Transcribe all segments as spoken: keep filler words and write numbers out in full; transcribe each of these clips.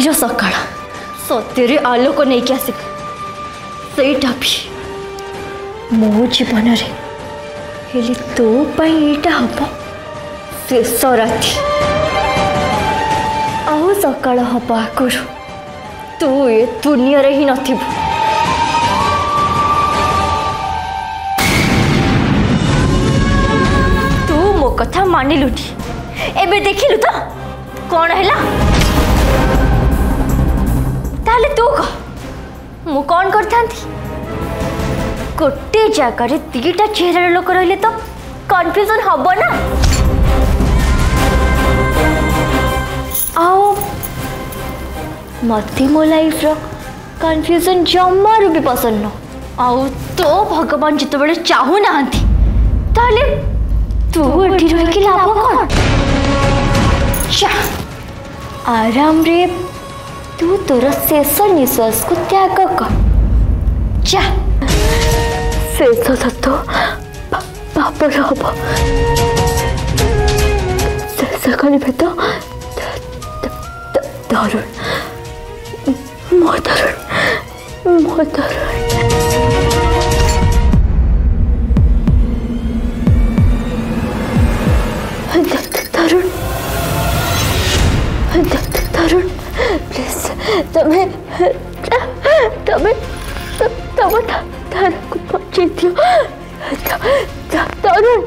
आजिर सकाळ सत्यरे आलोक नहीं क्या आस सेटा भी मो जीवन हेले तो पाईटा हम शेष राति आउ सकाळ हवा आगुर तू ए दुनिया रे ही नथिबु। तू मो कथा मानिलुटी एबे देखिलु तो कौन हैला ताले तू कह मु कौन करथांती गोटे जगार दीटा चेहरा लोक रहिले तो कन्फ्यूजन हब ना। आओ मत मो लाइफ रो कन्फ्यूजन जमारू भी पसंद न आउ तो भगवान जिते बड़े चाहू ना ताले तू एठी रह के लाभ कौन चा आराम रे तू तोर शेष निश्वास को त्याग कर जा शेष सत्य पापर हम शेष कल भेद धरुण मो धरुण मो धरुण धरुण धरुण प्लीज तमे तमे तम तारा को पहुंचे दियो तरुण।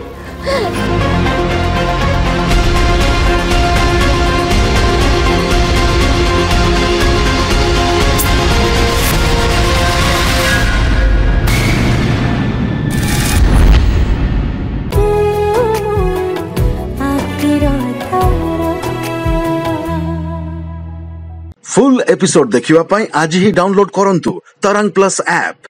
फुल एपिसोड देखिवा पाई आज ही डाउनलोड करंतु तरंग प्लस ऐप।